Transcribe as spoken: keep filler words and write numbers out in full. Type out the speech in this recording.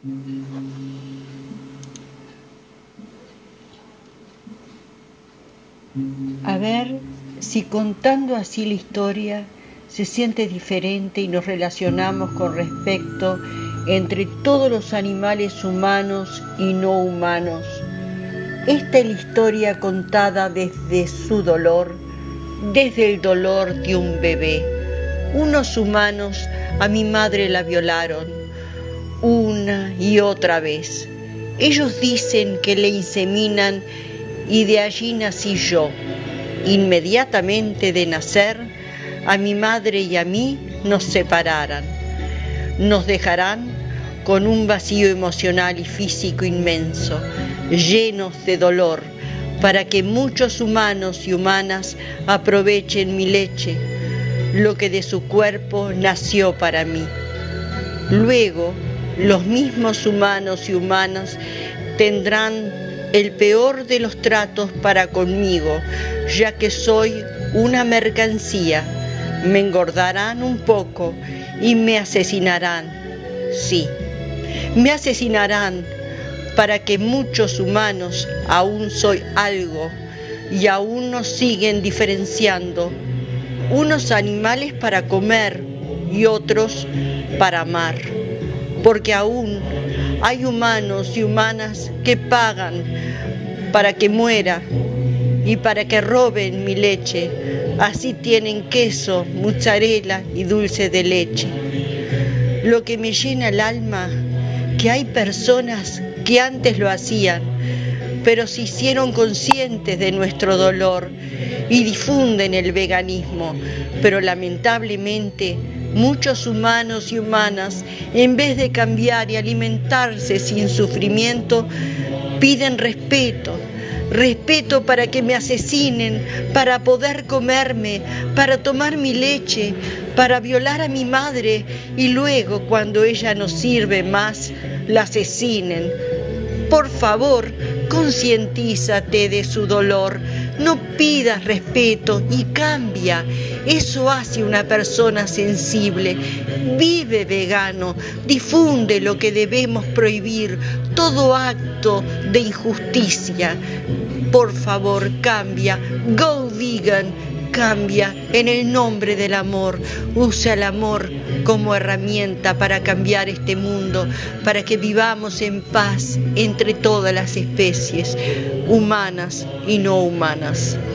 A ver si contando así la historia se siente diferente y nos relacionamos con respecto entre todos los animales humanos y no humanos. Esta es la historia contada desde su dolor, desde el dolor de un bebé. Unos humanos a mi madre la violaron una y otra vez. Ellos dicen que le inseminan y de allí nací yo. Inmediatamente de nacer, a mi madre y a mí nos separarán. Nos dejarán con un vacío emocional y físico inmenso, llenos de dolor, para que muchos humanos y humanas aprovechen mi leche, lo que de su cuerpo nació para mí. Luego, los mismos humanos y humanas tendrán el peor de los tratos para conmigo, ya que soy una mercancía. Me engordarán un poco y me asesinarán. Sí, me asesinarán para que muchos humanos aún soy algo y aún nos siguen diferenciando. Unos animales para comer y otros para amar, porque aún hay humanos y humanas que pagan para que muera y para que roben mi leche. Así tienen queso, mozzarella y dulce de leche. Lo que me llena el alma, que hay personas que antes lo hacían, pero se hicieron conscientes de nuestro dolor y difunden el veganismo, pero lamentablemente muchos humanos y humanas, en vez de cambiar y alimentarse sin sufrimiento, piden respeto, respeto para que me asesinen, para poder comerme, para tomar mi leche, para violar a mi madre y luego, cuando ella no sirve más, la asesinen. Por favor, concientízate de su dolor. No pidas respeto y cambia. Eso hace una persona sensible. Vive vegano, difunde lo que debemos prohibir, todo acto de injusticia. Por favor, cambia. Go vegan. Cambia en el nombre del amor. Usa el amor como herramienta para cambiar este mundo, para que vivamos en paz entre todas las especies, humanas y no humanas.